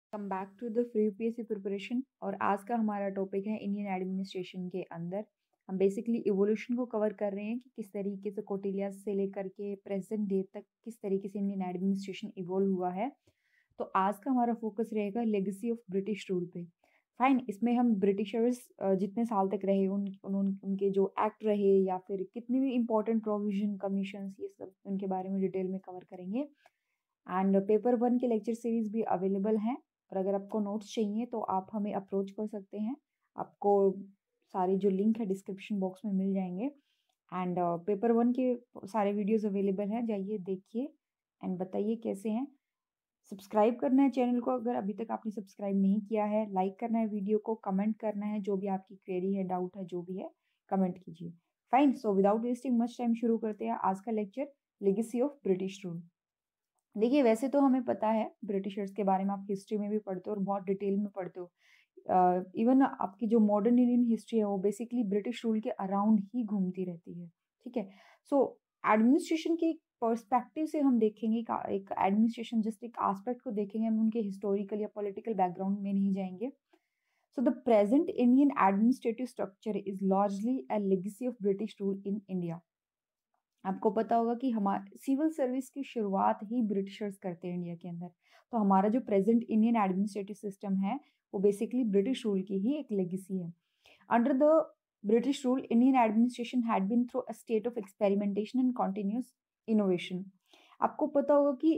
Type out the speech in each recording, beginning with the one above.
Come back to the free UPSC preparation. और आज का हमारा टॉपिक है इंडियन एडमिनिस्ट्रेशन के अंदर। हम बेसिकली इवोल्यूशन को कवर कर रहे हैं कि किस तरीके से कौटिल्य से लेकर के प्रेजेंट डे तक किस तरीके से इंडियन एडमिनिस्ट्रेशन इवोल्व हुआ है। तो आज का हमारा फोकस रहेगा लेगेसी ऑफ ब्रिटिश रूल पे। फाइन, इसमें हम ब्रिटिशर्स जितने साल तक रहे उनके जो एक्ट रहे या फिर कितने भी इंपॉर्टेंट प्रोविजन कमीशन, ये सब उनके बारे में डिटेल में कवर करेंगे। एंड पेपर 1 के लेक्चर सीरीज भी अवेलेबल हैं, और अगर आपको नोट्स चाहिए तो आप हमें अप्रोच कर सकते हैं। आपको सारे जो लिंक है डिस्क्रिप्शन बॉक्स में मिल जाएंगे। एंड पेपर 1 के सारे वीडियोस अवेलेबल हैं, जाइए देखिए एंड बताइए कैसे हैं। सब्सक्राइब करना है चैनल को अगर अभी तक आपने सब्सक्राइब नहीं किया है, लाइक करना है वीडियो को, कमेंट करना है, जो भी आपकी क्वेरी है, डाउट है, जो भी है कमेंट कीजिए। Fine, so without wasting much time शुरू करते हैं आज का lecture, legacy of British rule. देखिए, वैसे तो हमें पता है ब्रिटिशर्स के बारे में, आप हिस्ट्री में भी पढ़ते हो और बहुत डिटेल में पढ़ते हो। इवन आपकी जो मॉडर्न इंडियन हिस्ट्री है वो बेसिकली ब्रिटिश रूल के अराउंड ही घूमती रहती है। ठीक है, सो एडमिनिस्ट्रेशन के पर्सपेक्टिव से हम देखेंगे, एक एडमिनिस्ट्रेशन जस्ट एक एस्पेक्ट को देखेंगे, हम उनके हिस्टोरिकल या पॉलिटिकल बैकग्राउंड में नहीं जाएंगे। So the present Indian administrative structure is largely a legacy of British rule in India. आपको पता होगा कि हमारे सिविल सर्विस की शुरुआत ही ब्रिटिशर्स करते हैं इंडिया के अंदर। तो हमारा जो प्रेजेंट इंडियन एडमिनिस्ट्रेटिव सिस्टम है वो बेसिकली ब्रिटिश रूल की ही एक लेगेसी है। Under the British rule, Indian administration had been through a state of experimentation and continuous innovation. आपको पता होगा कि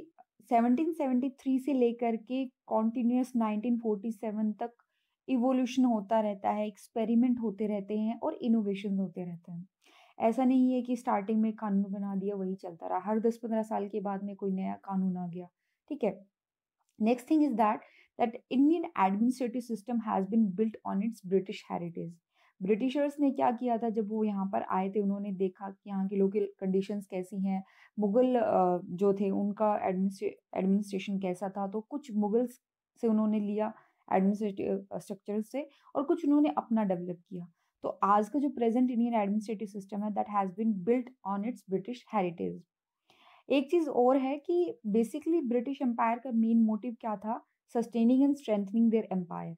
1773 से लेकर के कॉन्टिन्यूस 1947 तक इवोल्यूशन होता रहता है, एक्सपेरिमेंट होते रहते हैं और इनोवेशन होते रहते हैं। ऐसा नहीं है कि स्टार्टिंग में कानून बना दिया वही चलता रहा, हर 10-15 साल के बाद में कोई नया कानून आ गया। ठीक है, next thing is that Indian administrative system has been built on its British heritage. Britishers ने क्या किया था जब वो यहाँ पर आए थे, उन्होंने देखा कि यहाँ की लोकल कंडीशंस कैसी हैं, मुगल जो थे उनका एडमिनिस्ट्रेशन कैसा था, तो कुछ मुगल्स से उन्होंने लिया एडमिनिस्ट्रेटिव स्ट्रक्चर से, और कुछ उन्होंने अपना डेवलप किया। तो आज का जो प्रेजेंट इंडियन एडमिनिस्ट्रेटिव सिस्टम है that has been built on its British heritage. एक चीज और है कि बेसिकली ब्रिटिश एम्पायर का मेन मोटिव क्या था, sustaining and strengthening their empire,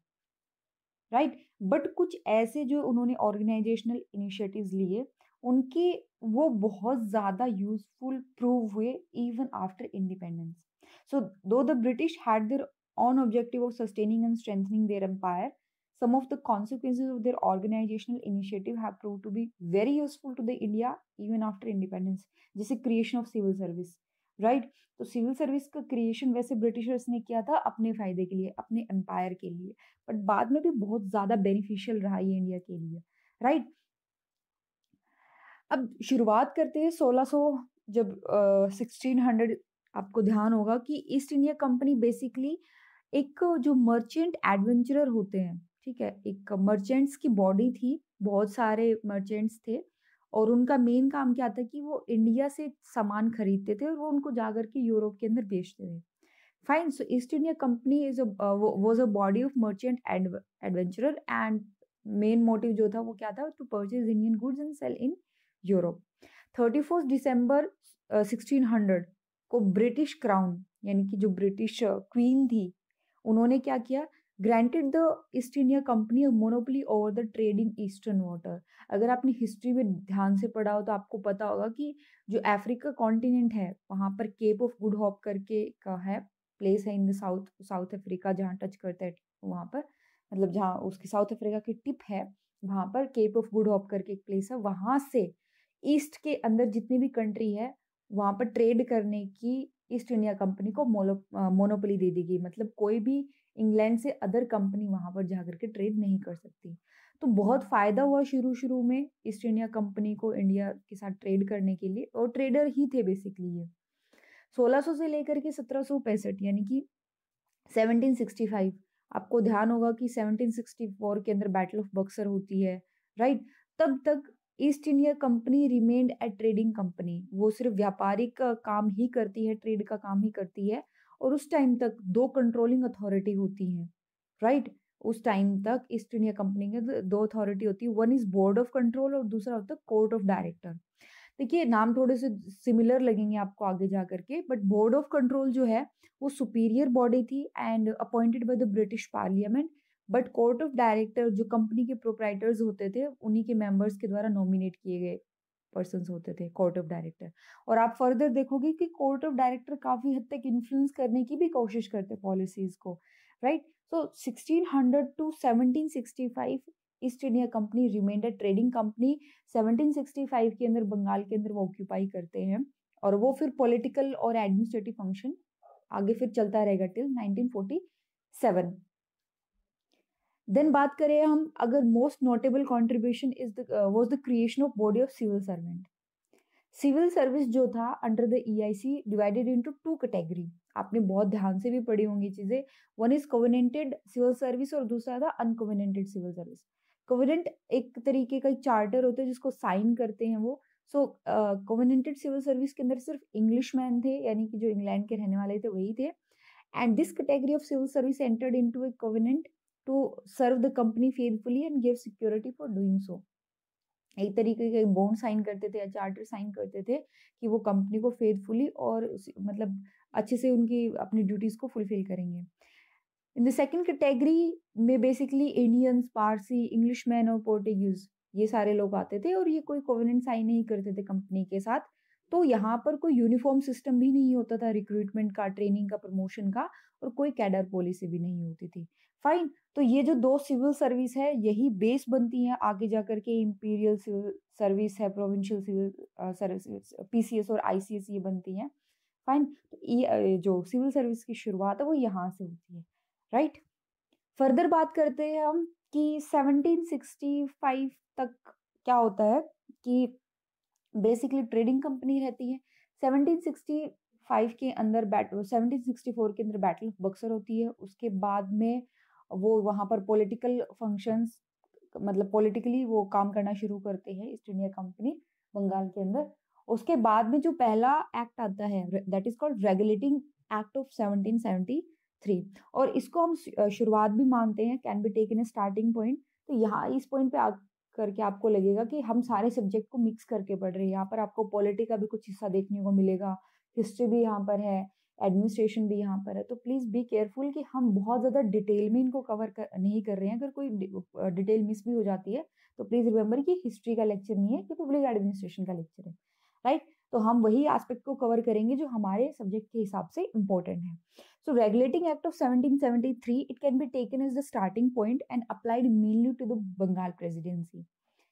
right. But कुछ ऐसे जो उन्होंने ऑर्गेनाइजेशनल इनिशिएटिव्स लिए, उनके वो बहुत ज्यादा यूजफुल प्रूव हुए even after independence. So though the British had their own objective of sustaining and strengthening their empire, some of the consequences of their organizational initiative have proved to be very useful to the India even after independence, जैसे creation of civil service, right. तो civil service का creation वैसे Britishers ने किया था अपने फायदे के लिए, अपने एम्पायर के लिए, बट बाद में भी बहुत ज्यादा बेनिफिशियल रहा ये इंडिया के लिए, राइट। अब शुरुआत करते हैं 1600, जब 1600, आपको ध्यान होगा कि ईस्ट इंडिया कंपनी बेसिकली एक जो मर्चेंट एडवेंचरर होते हैं, ठीक है, एक मर्चेंट्स की बॉडी थी, बहुत सारे मर्चेंट्स थे, और उनका मेन काम क्या था कि वो इंडिया से सामान खरीदते थे और वो उनको जाकर के यूरोप के अंदर बेचते थे। Fine, so East India Company is was a body of merchant adventurer, and main motive जो था वो क्या था, to purchase Indian goods and sell in Europe. 31 दिसंबर 1600 को ब्रिटिश क्राउन, यानी कि जो ब्रिटिश क्वीन थी, उन्होंने क्या किया, granted the East India Company monopoly over the trade in eastern water. अगर आपने हिस्ट्री में ध्यान से पढ़ा हो तो आपको पता होगा कि जो अफ्रीका कॉन्टिनेंट है वहां पर केप ऑफ गुड होप करके का है, प्लेस है in the south South Africa, जहाँ टच करता है वहां पर, मतलब जहाँ उसकी साउथ अफ्रीका की टिप है, वहां पर केप ऑफ गुड होप करके एक प्लेस है, वहां से ईस्ट के अंदर जितनी भी कंट्री है वहां पर ट्रेड करने की ईस्ट इंडिया कंपनी को मोनोपोली दे दी गई। मतलब कोई भी इंग्लैंड से अदर कंपनी वहां पर जाकर के ट्रेड नहीं कर सकती। तो बहुत फायदा हुआ शुरू शुरू में ईस्ट इंडिया कंपनी को इंडिया के साथ ट्रेड करने के लिए, और ट्रेडर ही थे बेसिकली ये। 1600 से लेकर के 1765, यानी कि 1765, आपको ध्यान होगा कि 1764 के अंदर बैटल ऑफ बक्सर होती है, राइट। तब तक East India Company remained a trading company, वो सिर्फ व्यापारिक काम ही करती है, ट्रेड का काम ही करती है। और उस टाइम तक दो कंट्रोलिंग अथॉरिटी होती हैं, राइट। उस टाइम तक ईस्ट इंडिया कंपनी के दो अथॉरिटी होती है, one is Board of Control और दूसरा होता है कोर्ट ऑफ डायरेक्टर। देखिए नाम थोड़े से सिमिलर लगेंगे आपको आगे जा करके, बट बोर्ड ऑफ कंट्रोल जो है वो सुपीरियर बॉडी थी and appointed by the British Parliament. But Court of Director जो कंपनी के प्रोप्राइटर्स होते थे उन्हीं के मेंबर्स के द्वारा नॉमिनेट किए गए पर्सन्स होते थे कोर्ट ऑफ डायरेक्टर। और आप फर्दर देखोगे कि कोर्ट ऑफ डायरेक्टर काफी हद तक इन्फ्लुएंस करने की भी कोशिश करते पॉलिसीज को, right. So 1600 to 1765 East India Company remained a trading company. 1765 के अंदर बंगाल के अंदर वो ऑक्यूपाई करते हैं और वो फिर पॉलिटिकल और एडमिनिस्ट्रेटिव फंक्शन आगे फिर चलता रहेगा टिल 1947। देन बात करें हम, अगर most notable contribution was the creation of body of civil servant. Civil service जो था under the EIC divided into two category. आपने बहुत ध्यान से भी पढ़ी होंगी चीजें। One is covenanted civil service और दूसरा था अनकोवेनेंटेड सिविल सर्विस। कोवेनेंट एक तरीके का चार्टर होता है जिसको साइन करते हैं वो। सो कोवेनेंटेड सिविल सर्विस के अंदर सिर्फ इंग्लिश मैन थे, यानी कि जो इंग्लैंड के रहने वाले थे वही थे। And this category of civil service entered into a covenant to serve the company faithfully and give security for doing so. एक तरीके के बॉन्ड साइन करते थे या चार्टर साइन करते थे कि वो कंपनी को फेथफुली और मतलब अच्छे से उनकी अपनी ड्यूटीज को फुलफिल करेंगे। इन द सेकंड कैटेगरी में बेसिकली इंडियंस, पारसी, इंग्लिशमैन और पोर्टुगीज ये सारे लोग आते थे और ये कोई कोवेनेंट साइन नहीं करते थे कंपनी के साथ। तो यहाँ पर कोई यूनिफॉर्म सिस्टम भी नहीं होता था रिक्रूटमेंट का, ट्रेनिंग का, प्रमोशन का, और कोई कैडर पॉलिसी भी नहीं होती थी। फाइन। तो ये जो दो सिविल सर्विस है यही बेस बनती है आगे जाकर के इंपीरियल सिविल सर्विस है, प्रोविंशियल सिविल सर्विस पीसीएस और आईसीएस ये बनती है। फाइन। तो ये जो सिविल सर्विस की शुरुआत है वो यहाँ से होती है, राइट। फर्दर बात करते हैं हम कि 1765 तक क्या होता है कि बेसिकली ट्रेडिंग कंपनी रहती है। 1765 के अंदर 1764 के अंदर बैटल ऑफ बक्सर होती है। उसके बाद में वो वहां पर पॉलिटिकल फंक्शंस, मतलब पॉलिटिकली वो काम करना शुरू करते हैं ईस्ट इंडिया कंपनी बंगाल के अंदर। उसके बाद में जो पहला एक्ट आता है that is called Regulating Act of 1773, और इसको हम शुरुआत भी मानते हैं, can be taken a starting point. तो यहाँ इस पॉइंट पे करके आपको लगेगा कि हम सारे सब्जेक्ट को मिक्स करके पढ़ रहे हैं। यहाँ पर आपको पॉलिटी का भी कुछ हिस्सा देखने को मिलेगा, हिस्ट्री भी यहाँ पर है, एडमिनिस्ट्रेशन भी यहाँ पर है। तो प्लीज बी केयरफुल कि हम बहुत ज्यादा डिटेल में इनको नहीं कर रहे हैं। अगर कोई डिटेल मिस भी हो जाती है तो प्लीज रिमेंबर कि हिस्ट्री का लेक्चर नहीं है, कि पब्लिक एडमिनिस्ट्रेशन का लेक्चर है, राइट। तो हम वही एस्पेक्ट को कवर करेंगे जो हमारे सब्जेक्ट के हिसाब से इंपॉर्टेंट है। So regulating act of 1773 it can be taken as the starting point and applied mainly to the Bengal presidency।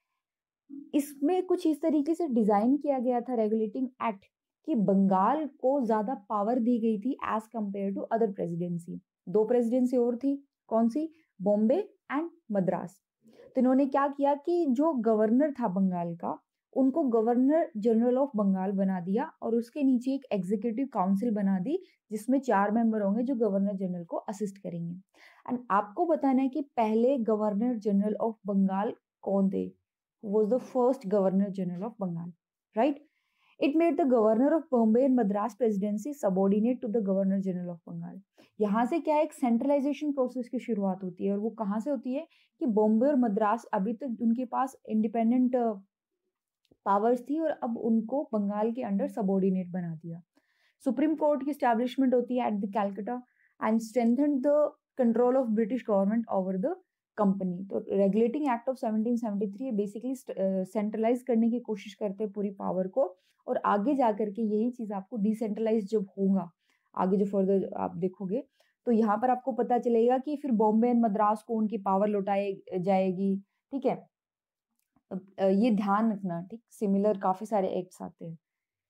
इसमें कुछ इस तरीके से डिजाइन किया गया था रेगुलेटिंग एक्ट कि बंगाल को ज्यादा पावर दी गई थी as compared to other presidency. दो प्रेसिडेंसी और थी, कौन सी? बॉम्बे एंड मद्रास। तो इन्होंने क्या किया कि जो गवर्नर था बंगाल का उनको गवर्नर जनरल ऑफ बंगाल बना दिया और उसके नीचे एक एग्जीक्यूटिव काउंसिल बना दी जिसमें 4 मेंबर होंगे जो गवर्नर जनरल को असिस्ट करेंगे। एंड आपको बताना है कि पहले गवर्नर जनरल ऑफ बंगाल कौन थे? was the first governor general of Bengal, right? It made the governor of Bombay and Madras presidency subordinate to the governor general of Bengal। यहाँ से क्या एक सेंट्रलाइजेशन प्रोसेस की शुरुआत होती है, और वो कहाँ से होती है कि बॉम्बे और मद्रास अभी तक उनके पास इंडिपेंडेंट पावर्स थी और अब उनको बंगाल के अंडर सबॉर्डिनेट बना दिया। सुप्रीम कोर्ट की स्टैब्लिशमेंट होती है at the Calcutta and strengthened the control of British government over the company. तो Regulating Act of 1773 basically centralise करने की कोशिश करते हैं पूरी पावर को, और आगे जाकर के यही चीज आपको डिसेंट्रलाइज जब होगा, आगे जो फर्दर आप देखोगे तो यहाँ पर आपको पता चलेगा कि फिर बॉम्बे एंड मद्रास को उनकी पावर लौटाई जाएगी, ठीक है। ये ध्यान रखना, ठीक। सिमिलर काफी सारे एक्ट्स आते हैं।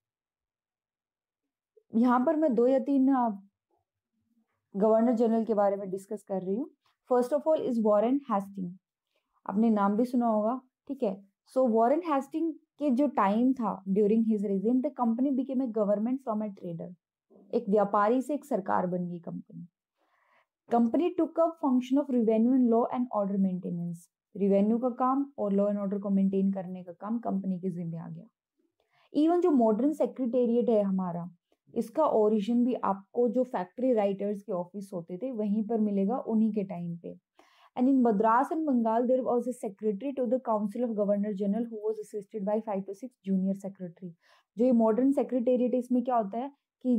यहाँ पर मैं 2 या 3 गवर्नर जनरल के बारे में डिस्कस कर रही हूँ। First of all is Warren Hasting, आपने नाम भी सुना होगा, ठीक है। सो वॉरेन हेस्टिंग के जो टाइम था during his regime the company became a government from a trader. एक व्यापारी से एक सरकार बन गई कंपनी। Company took up function of revenue and law and order maintenance. Revenue का काम और लॉ एंड ऑर्डर को मेंटेन करने का काम कंपनी के जिम्मे आ गया। इवन जो मॉडर्न सेक्रेटेरिएट है हमारा, इसका ओरिजिन भी आपको जो फैक्ट्री राइटर्स के ऑफिस होते थे वहीं पर मिलेगा, उन्हीं के टाइम पे। And in Madras and Bengal, there was a secretary to the Council of Governor General who was assisted by 5 to 6 junior secretary. जो ये मॉडर्न सेक्रेटेरिएट इसमें क्या होता है कि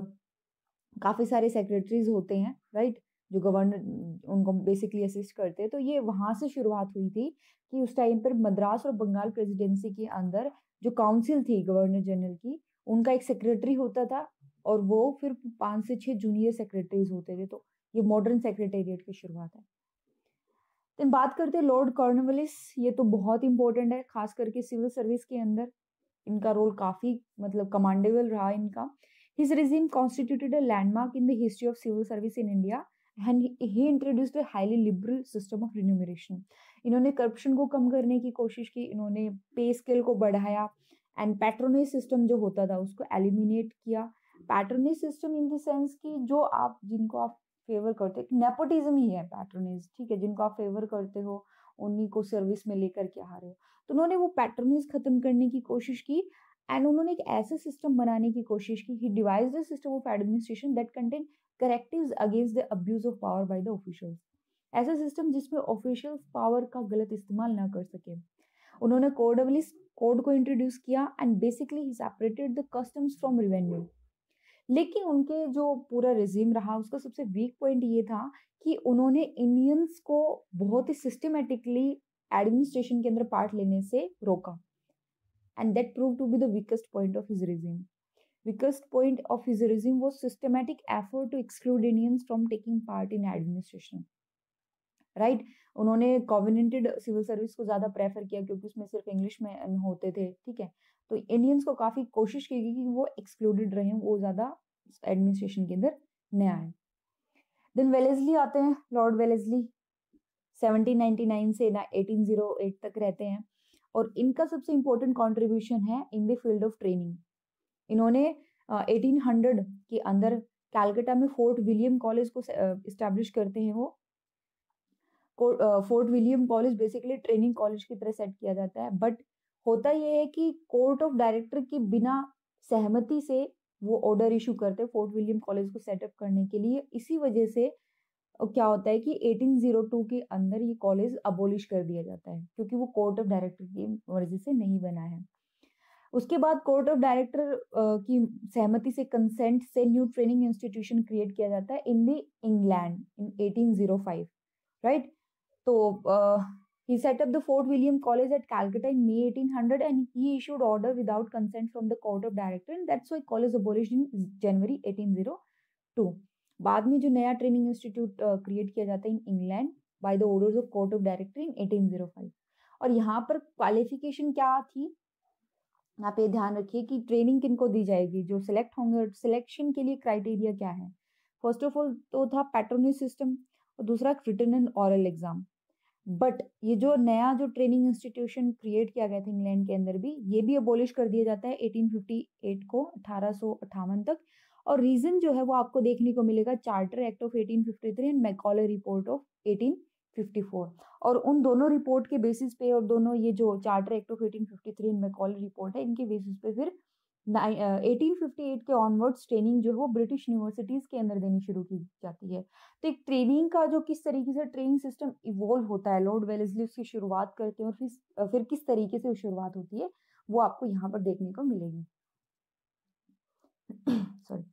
काफी सारे सेक्रेटरीज होते हैं, राइट, जो गवर्नर उनको बेसिकली असिस्ट करते हैं। तो ये वहां से शुरुआत हुई थी कि उस टाइम पर मद्रास और बंगाल प्रेसिडेंसी के अंदर जो काउंसिल थी गवर्नर जनरल की, उनका एक सेक्रेटरी होता था और वो फिर 5 से 6 जूनियर सेक्रेटरीज होते थे। तो ये मॉडर्न सेक्रेटेरिएट की शुरुआत है। तो बात करते हैं लॉर्ड कॉर्नवालिस। ये तो बहुत इंपॉर्टेंट है, खास करके सिविल सर्विस के अंदर इनका रोल काफी मतलब कमांडेबल रहा इनका। His regime constituted a landmark in the history of civil service in India and he introduced a highly liberal system of remuneration. इन्होंने करप्शन को कम करने की कोशिश की, इन्होंने पे स्केल को बढ़ाया एंड पैट्रोनेज सिस्टम जो होता था उसको एलिमिनेट किया। Patronage system in the sense कि जो आप जिनको आप फेवर करते हो, नेपोटिज्म ही है पैट्रोनेज, ठीक है, जिनको आप फेवर करते हो उन्हीं को सर्विस में लेकर के आ रहे हो। तो उन्होंने वो पैट्रोनेज खत्म करने की कोशिश की एंड उन्होंने एक ऐसा सिस्टम बनाने की कोशिश की। He devised a system of administration that contain correctives against the abuse of power by the officials. ऐसा सिस्टम जिसमें ऑफिशियल्स पावर का गलत इस्तेमाल ना कर सके। उन्होंने कॉर्नवालिस कोड को इंट्रोड्यूस किया and basically he separated the customs from revenue. लेकिन उनके जो पूरा रिजीम रहा उसका सबसे वीक पॉइंट ये था कि उन्होंने इंडियंस को बहुत ही सिस्टमेटिकली एडमिनिस्ट्रेशन के अंदर पार्ट लेने से रोका। And that proved to be the weakest point of his regime. Weakest point of his regime was systematic effort to exclude Indians from taking part in administration. Right? उन्होंने covenanted civil service को ज्यादा prefer किया क्योंकि उसमें सिर्फ English में होते थे, ठीक है। तो इंडियंस को काफी कोशिश की गई कि वो एक्सक्लूडेड रहे, वो ज्यादा एडमिनिस्ट्रेशन के अंदर न आए। देन वेलेस्ली आते हैं, लॉर्ड वेलेस्ली 1799 से 1808 तक रहते हैं और इनका सबसे इंपॉर्टेंट कंट्रीब्यूशन है in the field of training. इन्होंने 1800 के अंदर कलकत्ता में फोर्ट विलियम कॉलेज को इस्टेब्लिश करते हैं। वो Fort William College basically training college की तरह सेट किया जाता है, बट होता यह है कि कोर्ट ऑफ डायरेक्टर की बिना सहमति से वो ऑर्डर इशू करते हैं फोर्ट विलियम कॉलेज को सेटअप करने के लिए। इसी वजह से क्या होता है कि 1802 के अंदर ये कॉलेज अबोलिश कर दिया जाता है क्योंकि वो कोर्ट ऑफ डायरेक्टर की मर्जी से नहीं बना है। उसके बाद कोर्ट ऑफ डायरेक्टर की सहमति से कंसेंट से न्यू ट्रेनिंग इंस्टीट्यूशन क्रिएट किया जाता है in the England in 1805, right. तो he set up the Fort William College at Calcutta in May 1800 and he issued order without consent from the court of director and that's why college abolished in January 1802. बाद में जो नया training institute create किया जाता है in England by the orders of Court of Director in 1805। और यहाँ पर क्वालिफिकेशन क्या थी, यहाँ पे ध्यान रखिए कि ट्रेनिंग किनको दी जाएगी, जो सिलेक्ट होंगे, सिलेक्शन के लिए क्राइटेरिया क्या है। फर्स्ट ऑफ ऑल तो था पैट्रोनेज सिस्टम और दूसरा written and oral exam. But ये जो नया जो ट्रेनिंग इंस्टीट्यूशन क्रिएट किया गया था इंग्लैंड के अंदर भी, ये भी अबोलिश कर दिया जाता है 1858 को 1858 तक। और रीजन जो है वो आपको देखने को मिलेगा Charter Act of 1853 and Macaulay report of 1854। और उन दोनों रिपोर्ट के बेसिस पे और दोनों ये जो Charter Act of 1853 and Macaulay report है, इनके बेसिस पे फिर 1858 के ऑनवर्ड्स ट्रेनिंग जो है वो ब्रिटिश यूनिवर्सिटीज के अंदर देनी शुरू की जाती है। तो एक ट्रेनिंग का जो किस तरीके से ट्रेनिंग सिस्टम इवॉल्व होता है, लॉर्ड वेलेस्ली उसकी शुरुआत करते हैं और फिर किस तरीके से शुरुआत होती है वो आपको यहाँ पर देखने को मिलेगी। सॉरी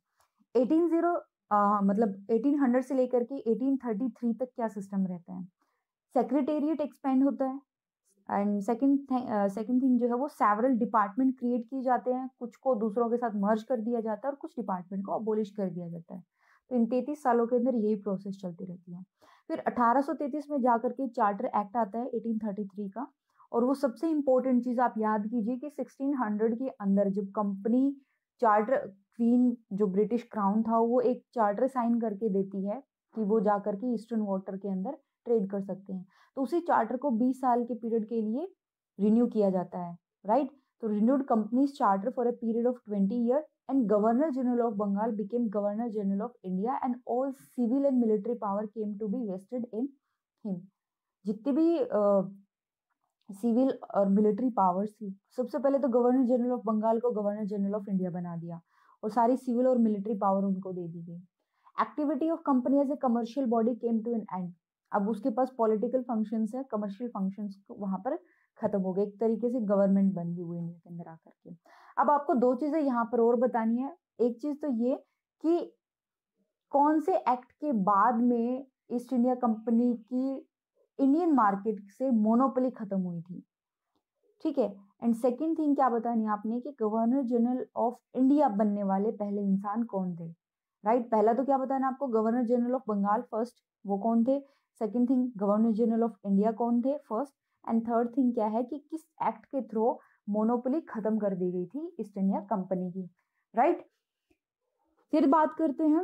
1800 से लेकर के 1833 तक क्या सिस्टम रहता है। सेक्रेटेरिएट एक्सपेंड होता है एंड सेकंड थिंग जो है वो सेवरल डिपार्टमेंट क्रिएट किए जाते हैं, कुछ को दूसरों के साथ मर्ज कर दिया जाता है और कुछ डिपार्टमेंट को अबोलिश कर दिया जाता है। तो इन 33 सालों के अंदर यही प्रोसेस चलती रहती है। फिर 1833 में जाकर के चार्टर एक्ट आता है 1833 का, और वो सबसे इंपॉर्टेंट चीज आप याद कीजिए कि 1600 के अंदर जब कंपनी चार्टर क्वीन जो ब्रिटिश क्राउन था वो एक चार्टर साइन करके देती है कि वो जाकर के ईस्टर्न वाटर के अंदर ट्रेड कर सकते हैं, तो उसी चार्टर को 20 साल के पीरियड के लिए रिन्यू किया जाता है, राइट। तो renewed company's charter for a period of 20 year and governor general of Bengal became governor general of India and all civil and military power came to be vested in him. जितनी भी civil और military powers थी, सबसे पहले तो governor general of Bengal को governor general of India बना दिया और सारी सिविल और मिलिट्री पावर उनको दे दी गई। Activity of company as a commercial body came to an end. अब उसके पास पॉलिटिकल फंक्शंस है, कमर्शियल फंक्शंस वहां पर खत्म हो गए, एक तरीके से गवर्नमेंट बन गई वो इंडिया के अंदर आकर के। अब आपको दो चीजें यहाँ पर और बतानी है। एक चीज तो ये कि कौन से एक्ट के बाद में ईस्ट इंडिया कंपनी की इंडियन मार्केट से मोनोपोली खत्म हुई थी, ठीक है। एंड सेकंड थिंग क्या बतानी है आपने कि गवर्नर जनरल ऑफ इंडिया बनने वाले पहले इंसान कौन थे, राइट। पहला तो क्या बताना आपको, governor general of Bengal first, वो कौन थे। Second thing, governor general of India कौन थे फर्स्ट। एंड थर्ड थिंग क्या है कि किस एक्ट के थ्रू मोनोपोली खत्म कर दी गई थी ईस्ट इंडिया कंपनी की, राइट। फिर बात करते हैं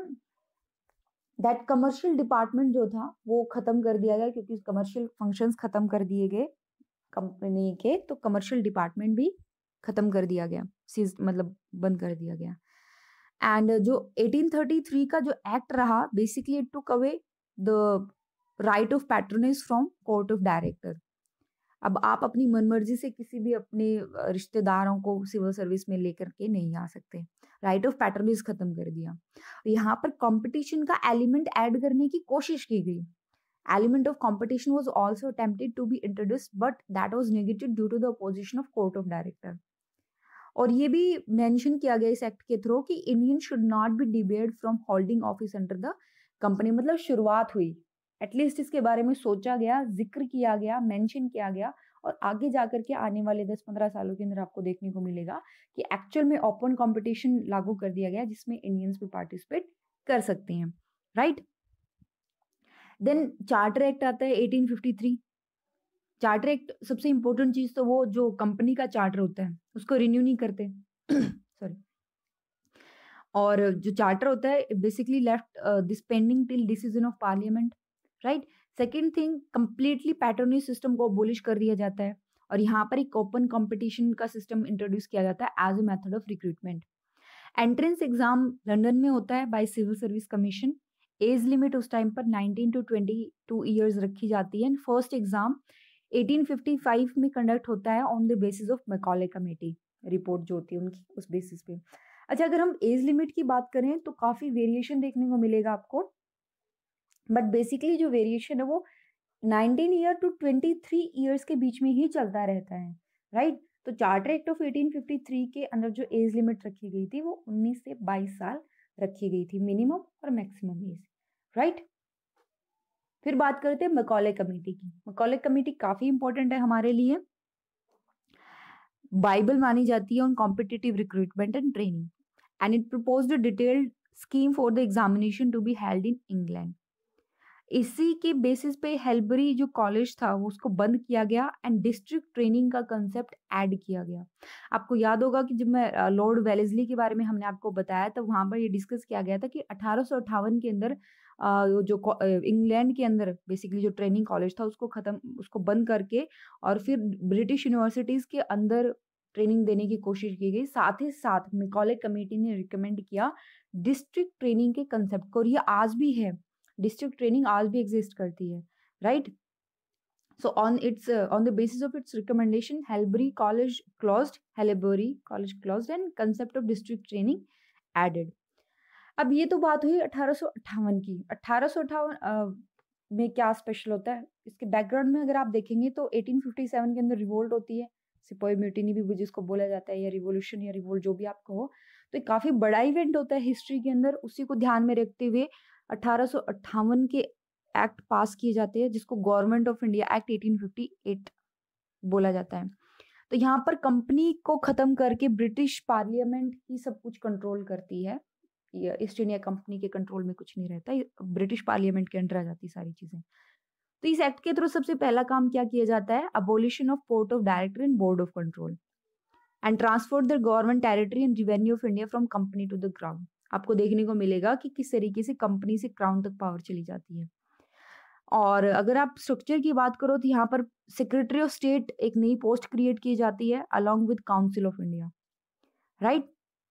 दैट कमर्शियल डिपार्टमेंट जो था वो खत्म कर दिया गया, क्योंकि कमर्शियल फंक्शंस खत्म कर दिए गए कंपनी के, तो कमर्शियल डिपार्टमेंट भी खत्म कर दिया गया, सीज मतलब बंद कर दिया गया। एंड जो 1833 का जो एक्ट रहा, basically it took away the right of patronage from Court of Director. अब आप अपनी मनमर्जी से किसी भी अपने रिश्तेदारों को सिविल सर्विस में लेकर के नहीं आ सकते, राइट ऑफ पैट्रोनेज खत्म कर दिया। यहाँ पर कंपटीशन का एलिमेंट ऐड करने की कोशिश की गई। Element of competition was also attempted to be introduced, but that was negated due to the opposition of court of director. और ये भी मेंशन किया गया इस एक्ट के थ्रू कि Indian should not be debarred from holding office under the company. मतलब शुरुआत हुई, एटलीस्ट इसके बारे में सोचा गया, जिक्र किया गया, मेंशन किया गया, और आगे जाकर के आने वाले 10-15 सालों के अंदर आपको देखने को मिलेगा कि एक्चुअल में ओपन कंपटीशन लागू कर दिया गया जिसमें इंडियंस भी पार्टिसिपेट कर सकते हैं, राइट। देन चार्टर एक्ट आता है 1853। चार्टर एक्ट सबसे इंपॉर्टेंट चीज तो वो जो कंपनी का चार्टर होता है उसको रिन्यू नहीं करते सॉरी। और जो चार्टर होता है basically left this pending till decision of parliament, right. Second thing, completely patronage system को अबोलिश कर दिया जाता है और यहाँ पर एक ओपन कंपटीशन का सिस्टम इंट्रोड्यूस किया जाता है as a method of recruitment. Entrance exam London में होता है by civil service commission. Age limit उस टाइम पर 19 to 22 ईयर्स रखी जाती है। फर्स्ट एग्जाम 1855 में कंडक्ट होता है on the basis of Macaulay committee report जो होती है उनकी, उस बेसिस पे। अच्छा, अगर हम एज लिमिट की बात करें तो काफी वेरिएशन देखने को मिलेगा आपको, बट बेसिकली जो वेरिएशन है वो 19 ईयर टू 23 ईयर्स के बीच में ही चलता रहता है, राइट। तो चार्टर एक्ट ऑफ 1853 के अंदर जो एज लिमिट रखी गई थी वो 19 से 22 साल रखी गई थी, मिनिमम और मैक्सिमम एज, राइट। फिर बात करते हैं मैकॉले कमेटी की। मैकॉले कमेटी काफी इंपॉर्टेंट है हमारे लिए, बाइबल मानी जाती है on competitive recruitment and training, and it proposed a detailed scheme for the examination to be held in England. इसी के बेसिस पे हेल्बरी जो कॉलेज था वो उसको बंद किया गया एंड डिस्ट्रिक्ट ट्रेनिंग का कंसेप्ट ऐड किया गया। आपको याद होगा कि जब मैं लॉर्ड वेलेस्ली के बारे में हमने आपको बताया तो वहां पर ये डिस्कस किया गया था कि 1858 के अंदर जो इंग्लैंड के अंदर बेसिकली जो ट्रेनिंग कॉलेज था उसको बंद करके और फिर ब्रिटिश यूनिवर्सिटीज के अंदर ट्रेनिंग देने की कोशिश की गई। साथ ही साथ मैकॉले कमेटी ने रिकमेंड किया डिस्ट्रिक्ट ट्रेनिंग के कंसेप्ट को, और ये आज भी है, डिस्ट्रिक्ट ट्रेनिंग आज भी एग्जिस्ट करती है, right. So on the basis of its recommendation, Helbury College closed, and concept of district training added. अब ये तो बात हुई 1858 की। 1858 में क्या स्पेशल होता है, इसके बैकग्राउंड में अगर आप देखेंगे तो 1857 के अंदर रिवोल्ट होती है, सिपाही म्यूटिनी भी जिसको बोला जाता है, या रिवोल्यूशन या रिवोल्ट जो भी आप कहो, तो एक काफी बड़ा इवेंट होता है हिस्ट्री के अंदर। उसी को ध्यान में रखते हुए 1858 के एक्ट पास किए जाते हैं जिसको गवर्नमेंट ऑफ इंडिया एक्ट 1858 बोला जाता है। तो यहाँ पर कंपनी को खत्म करके ब्रिटिश पार्लियामेंट ही सब कुछ कंट्रोल करती है, ईस्ट इंडिया कंपनी के कंट्रोल में कुछ नहीं रहता, ब्रिटिश पार्लियामेंट के अंडर आ जाती सारी चीजें। तो इस एक्ट के थ्रू सबसे पहला काम क्या किया जाता है, abolition of Court of Director and Board of Control, and transfer the government territory and revenue of India from company to the crown. आपको देखने को मिलेगा कि किस तरीके से कंपनी से क्राउन तक पावर चली जाती है। और अगर आप स्ट्रक्चर की बात करो तो यहाँ पर सेक्रेटरी ऑफ स्टेट एक नई पोस्ट क्रिएट की जाती है along with Council of India, right.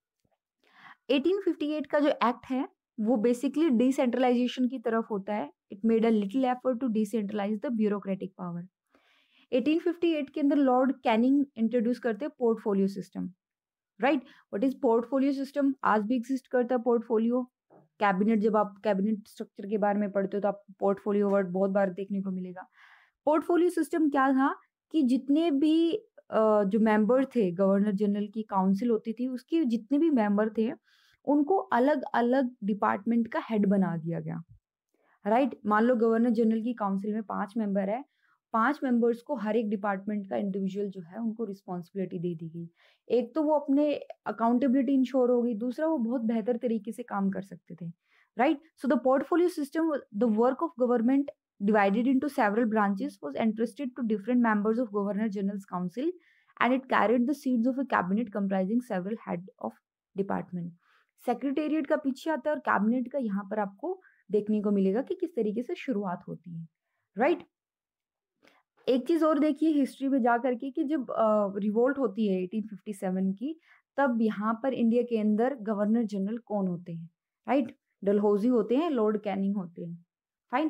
1858 का जो एक्ट है वो बेसिकली डिसेंट्रलाइजेशन की तरफ होता है। It made a little effort to decentralize the bureaucratic power. 1858 के अंदर लॉर्ड कैनिंग इंट्रोड्यूस करते हैं portfolio system, right. What is portfolio system, आज भी एग्जिस्ट करता है पोर्टफोलियो, कैबिनेट, जब आप कैबिनेट स्ट्रक्चर के बारे में पढ़ते हो तो आपको पोर्टफोलियो वर्ड बहुत बार देखने को मिलेगा। पोर्टफोलियो सिस्टम क्या था कि जितने भी जो मेंबर थे, गवर्नर जनरल की काउंसिल होती थी, उसके जितने भी मेंबर थे, उनको अलग-अलग डिपार्टमेंट का हेड बना दिया गया। राइट? मान लो गवर्नर जनरल की काउंसिल में 5 मेंबर है, 5 मेंबर्स को हर एक डिपार्टमेंट का इंडिविजुअल जो है उनको रिस्पॉन्सिबिलिटी दे दी गई। एक तो वो अपने अकाउंटेबिलिटी इंश्योर हो गई, दूसरा वो बहुत बेहतर तरीके से काम कर सकते थे। Right? So the portfolio system, the work of government divided into several branches, was entrusted to different members of Governor General's Council, and it carried the seats of a cabinet comprising several head of department. Secretariat का पीछे आता है और cabinet का यहाँ पर आपको देखने को मिलेगा कि किस तरीके से शुरुआत होती है। राइट? एक चीज और देखिए हिस्ट्री में जा करके कि जब रिवोल्ट होती है 1857 की, तब यहाँ पर इंडिया के अंदर गवर्नर जनरल कौन होते हैं? राइट? डलहौजी होते हैं, लॉर्ड कैनिंग होते हैं। फाइन।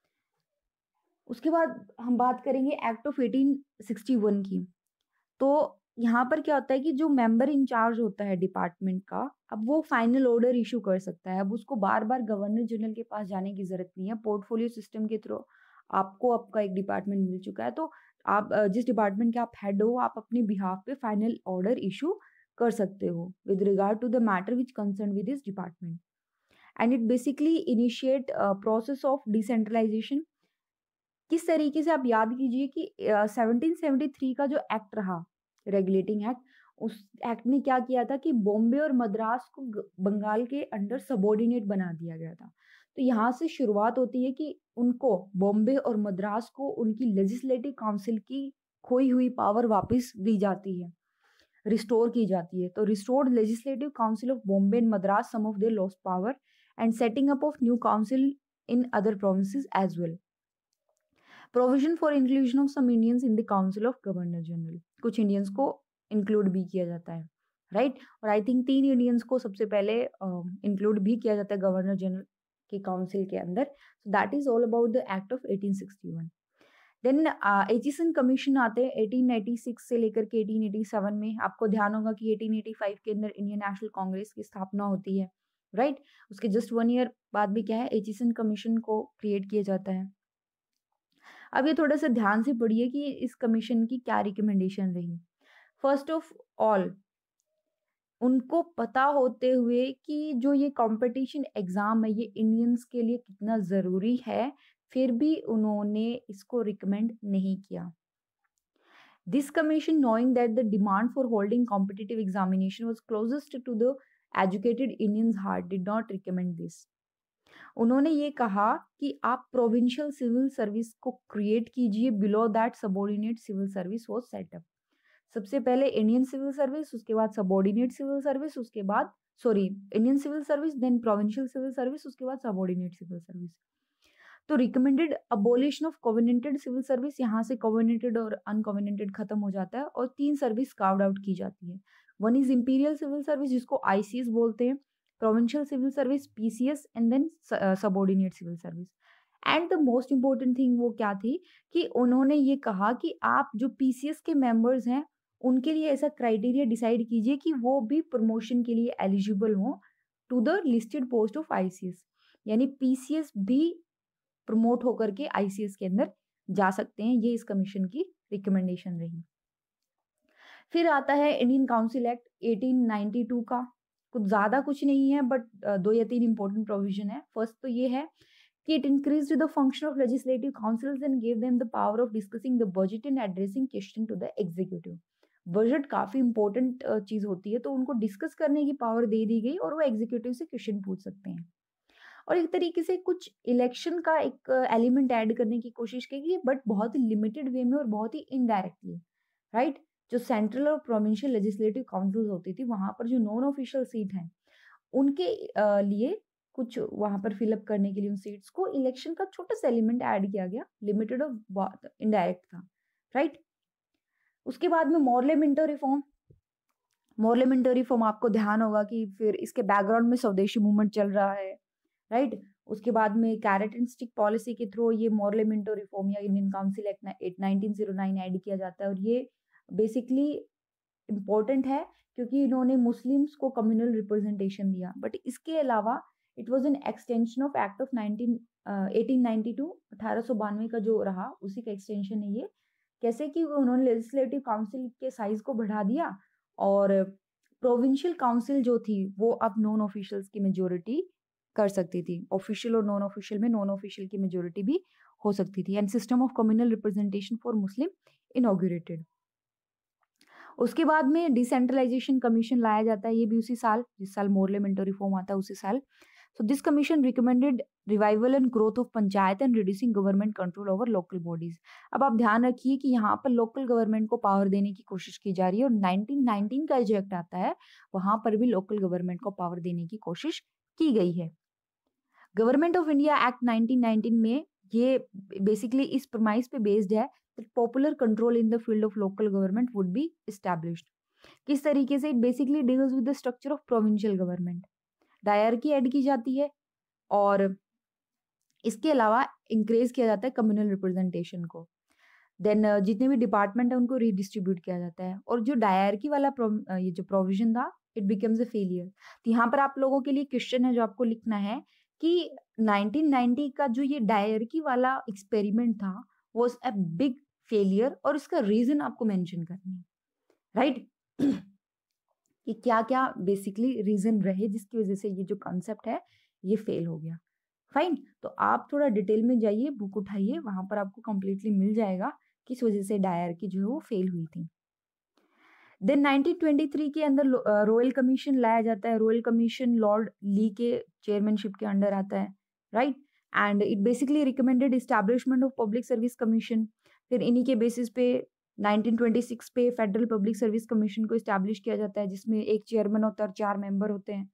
उसके बाद हम बात करेंगे एक्ट ऑफ 1861 की। तो यहाँ पर क्या होता है कि जो मेंबर इंचार्ज होता है डिपार्टमेंट का, अब वो फाइनल ऑर्डर इशू कर सकता है। अब उसको बार-बार गवर्नर जनरल के पास जाने की ज़रूरत नहीं है। पोर्टफोलियो सिस्टम के थ्रू आपको आपका एक डिपार्टमेंट मिल चुका है, तो आप जिस डिपार्टमेंट के आप हेड हो, आप अपने बिहाफ पे फाइनल ऑर्डर इशू कर सकते हो with regard to the matter which concern with this department. And it basically initiate process of decentralization. किस तरीके से, आप याद कीजिए कि 1773 का जो एक्ट रहा, रेगुलेटिंग एक्ट, उस एक्ट ने क्या किया था कि बॉम्बे और मद्रास को बंगाल के अंडर सबॉर्डिनेट बना दिया गया था। तो यहाँ से शुरुआत होती है कि उनको, बॉम्बे और मद्रास को, उनकी लेजिस्लेटिव काउंसिल की खोई हुई पावर वापस दी जाती है, रिस्टोर की जाती है। तो restored legislative council of Bombay and Madras some of their lost power and setting up of new council in other provinces as well. Provision for inclusion of some Indians in the council of governor general, कुछ Indians को include भी किया जाता है। Right? और I think 3 Indians को सबसे पहले इंक्लूड भी किया जाता है गवर्नर जनरल की काउंसिल के अंदर। So that is all about the act of 1861। Then Aitchison commission आते हैं 1896 से लेकर के 1887 में। आपको ध्यान होगा कि 1885 के अंदर इंडियन नेशनल कांग्रेस की स्थापना होती है। राइट? उसके जस्ट 1 ईयर बाद भी क्या है, एचिसन कमीशन को क्रिएट किया जाता है। अब ये थोड़ा सा ध्यान से पढ़िए कि इस कमीशन की क्या रिकमेंडेशन रही। फर्स्ट ऑफ ऑल, उनको पता होते हुए कि जो ये कंपटीशन एग्जाम है ये इंडियंस के लिए कितना जरूरी है, फिर भी उन्होंने इसको रिकमेंड नहीं किया। This commission, knowing that the demand for holding competitive examination was closest to the educated Indians heart, did not recommend this. उन्होंने ये कहा कि आप प्रोविंशियल सिविल सर्विस को क्रिएट कीजिए, below that subordinate civil service was setup. सबसे पहले Indian civil service, उसके बाद सबऑर्डिनेट सिविल सर्विस, उसके बाद Indian civil service, then provincial civil service, उसके बाद सबऑर्डिनेट सिविल सर्विस। तो recommended abolition of covenanted civil service, यहाँ से कोवेनेंटेड और अनकोवेनेंटेड खत्म हो जाता है और 3 सर्विस कार्व्ड आउट की जाती है। One is imperial civil service, जिसको आईसीएस बोलते हैं, provincial civil service PCS, and then subordinate civil service. And the most important thing वो क्या थी कि उन्होंने ये कहा कि आप जो पीसीएस के मेंबर्स हैं उनके लिए ऐसा क्राइटेरिया डिसाइड कीजिए कि वो भी प्रमोशन के लिए एलिजिबल हो to the listed post of ICS, यानी पीसीएस भी प्रमोट होकर के आईसीएस के अंदर जा सकते हैं। ये इस कमीशन की रिकमेंडेशन रही। फिर आता है इंडियन काउंसिल एक्ट 1892 का। कुछ ज्यादा कुछ नहीं है, बट 2 या 3 इंपॉर्टेंट प्रोविजन है। फर्स्ट तो ये है कि it increased the function of legislative councils and give them the power of discussing the budget and addressing question to the executive. Budget काफी इंपॉर्टेंट चीज होती है, तो उनको डिस्कस करने की पावर दे दी गई और वो एग्जीक्यूटिव से क्वेश्चन पूछ सकते हैं। और एक तरीके से कुछ इलेक्शन का एक एलिमेंट ऐड करने की कोशिश की गई, बट बहुत ही लिमिटेड वे में और बहुत ही इनडायरेक्टली। राइट? जो सेंट्रल और प्रोविंशियल लेजिस्लेटिव काउंसिल होती थी, वहां पर जो नॉन ऑफिशियल सीट हैं उनके लिए कुछ वहां पर फिलअप करने के लिए उन सीट्स को इलेक्शन का छोटा सा एलिमेंट ऐड किया गया, लिमिटेड और बहुत इनडायरेक्ट था। राइट? उसके बाद में मॉर्लेमेंटो रिफॉर्म। मॉर्लेमेंटो रिफॉर्म आपको ध्यान होगा कि फिर इसके बैकग्राउंड में स्वदेशी मूवमेंट चल रहा है। राइट? उसके बाद में कैरेट एंड स्टिक पॉलिसी के थ्रू ये मॉर्लेमेंटो रिफॉर्म या इंडियन काउंसिल एक्ट 1909 ऐड किया जाता है। और ये बेसिकली इम्पोर्टेंट है क्योंकि इन्होंने मुस्लिम्स को कम्युनल रिप्रेजेंटेशन दिया। बट इसके अलावा it was an extension of act of 1892, 1892 का जो रहा उसी का एक्सटेंशन है ये। कैसे कि उन्होंने लेजिस्लेटिव काउंसिल के साइज को बढ़ा दिया और प्रोविंशियल काउंसिल जो थी वो अब नॉन ऑफिशियल्स की मेजोरिटी कर सकती थी। ऑफिशियल और नॉन ऑफिशियल में नॉन ऑफिशियल की मेजोरिटी भी हो सकती थी। And system of communal representation for Muslim inaugurated. उसके बाद में डिसेंट्रलाइजेशन कमीशन लाया जाता है, ये भी उसी साल जिस साल मोरले मिंटो रिफॉर्म आता है उसी साल। So this commission recommended revival and growth of panchayat and reducing government control over local bodies. अब आप ध्यान रखिए कि यहाँ पर लोकल गवर्नमेंट को पावर देने की कोशिश की जा रही है और 1919 का जो एक्ट आता है वहां पर भी लोकल गवर्नमेंट को पावर देने की कोशिश की गई है। गवर्नमेंट ऑफ इंडिया एक्ट 1919 में ये बेसिकली इस प्रमाइस पे बेस्ड है that popular control in the field of local government would be established। किस तरीके से? It basically deals with the structure of provincial government. Dyarchy add की जाती है और इसके अलावा इंक्रेज किया जाता है कम्युनल रिप्रेजेंटेशन को। देन जितने भी डिपार्टमेंट है उनको रीडिस्ट्रीब्यूट किया जाता है और जो डायरकी वाला ये जो प्रोविजन था इट बिकम्स अ फेलियर। तो यहाँ पर आप लोगों के लिए क्वेश्चन है जो आपको लिखना है कि 1990 का जो ये डायरकी वाला एक्सपेरिमेंट था वाज अ बिग फेलियर और इसका रीजन आपको मेंशन करना है, राइट? कि क्या क्या बेसिकली रीजन रहे जिसकी वजह से ये जो कॉन्सेप्ट है ये फेल हो गया। फाइन, तो आप थोड़ा डिटेल में जाइए, बुक उठाइए, वहां पर आपको कंप्लीटली मिल जाएगा किस वजह से डायरकी जो है वो फेल हुई थी। देन 1923 के अंदर रॉयल कमीशन लाया जाता है। रॉयल कमीशन लॉर्ड ली के चेयरमैनशिप के अंडर आता है, right? And it basically recommended establishment of public service commission. फिर इन्हीं के बेसिस पे 1926 पे फेडरल पब्लिक सर्विस कमीशन को एस्टैब्लिश किया जाता है जिसमें एक चेयरमैन होता है और 4 मेंबर होते हैं।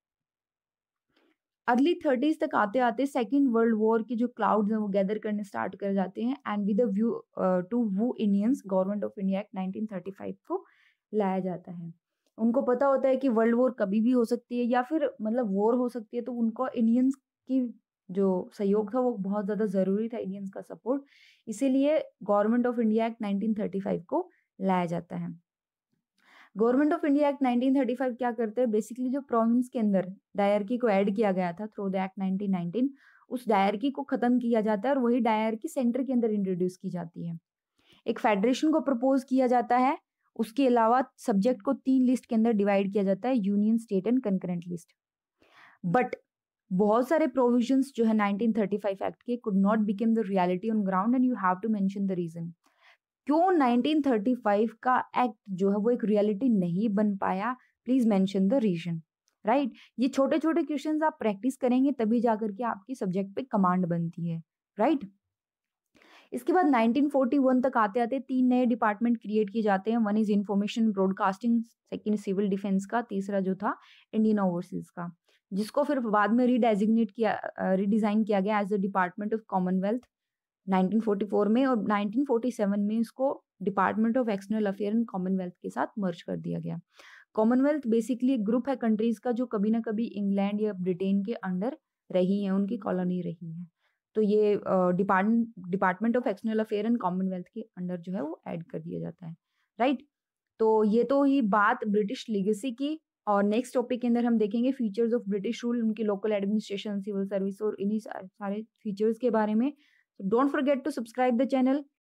अर्ली 30s तक आते आते सेकेंड वर्ल्ड वॉर के जो क्लाउड्स हैं वो गैदर करने स्टार्ट कर जाते हैं and with a view to woo Indians government of India act 1935 को लाया जाता है। उनको पता होता है कि वर्ल्ड वॉर कभी भी हो सकती है या फिर मतलब वॉर हो सकती है, तो उनको इंडियंस की जो सहयोग था वो बहुत ज्यादा जरूरी था, इंडियंस का सपोर्ट, इसीलिए गवर्नमेंट ऑफ इंडिया एक्ट 1935 को लाया जाता है। गवर्नमेंट ऑफ इंडिया एक्ट 1935 क्या करते हैं? बेसिकली जो प्रोविंस के अंदर डायरकी को ऐड किया गया था थ्रू द एक्ट 1919, उस डायरकी को खत्म किया जाता है और वही डायरकी सेंटर के अंदर इंट्रोड्यूस की जाती है। एक फेडरेशन को प्रपोज किया जाता है। उसके अलावा सब्जेक्ट को 3 लिस्ट के अंदर डिवाइड किया जाता है, union, state and concurrent list. But बहुत सारे प्रोविजंस जो है 1935 एक्ट के could not become the reality on ground and you have to mention the reason. क्यों 1935 का एक्ट जो है वो एक रियलिटी नहीं बन पाया? Please mention the reason, right? ये छोटे छोटे क्वेश्चंस आप प्रैक्टिस करेंगे तभी जाकर के आपकी सब्जेक्ट पे कमांड बनती है, राइट? इसके बाद 1941 तक आते आते 3 नए डिपार्टमेंट क्रिएट किए जाते हैं। One is information broadcasting, second civil defence का, तीसरा जो था इंडियन ओवरसीज का, जिसको फिर बाद में रीडिजाइन किया गया as the department of commonwealth 1944 में और 1947 में इसको department of external affair and commonwealth के साथ मर्ज कर दिया गया। कॉमनवेल्थ बेसिकली एक ग्रुप है कंट्रीज का जो कभी ना कभी इंग्लैंड या ब्रिटेन के अंडर रही है, उनकी कॉलोनी रही है। तो ये department of external affair and commonwealth के अंडर जो है वो ऐड कर दिया जाता है, राइट? तो ये तो ही बात ब्रिटिश लीगेसी की। और नेक्स्ट टॉपिक के अंदर हम देखेंगे फीचर्स ऑफ ब्रिटिश रूल, उनकी लोकल एडमिनिस्ट्रेशन, सिविल सर्विस और इन्हीं सारे फीचर्स के बारे में। Don't forget to subscribe the channel.